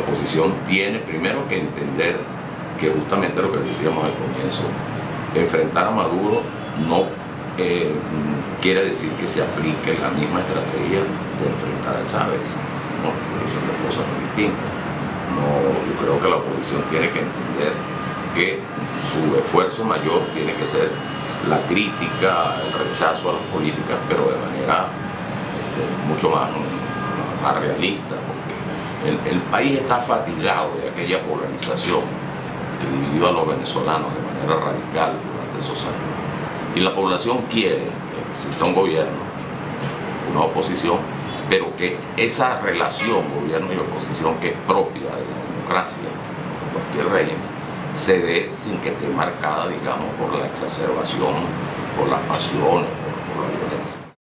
oposición tiene primero que entender que justamente lo que decíamos al comienzo, enfrentar a Maduro no quiere decir que se aplique la misma estrategia de enfrentar a Chávez, ¿no? Porque son dos cosas muy distintas. No, yo creo que la oposición tiene que entender que su esfuerzo mayor tiene que ser la crítica, el rechazo a las políticas, pero de manera mucho más realista, porque el país está fatigado de aquella polarización que dividió a los venezolanos de manera radical durante esos años. Y la población quiere que exista un gobierno, una oposición, pero que esa relación gobierno y oposición, que es propia de la democracia, de cualquier régimen, se dé sin que esté marcada, digamos, por la exacerbación, por las pasiones,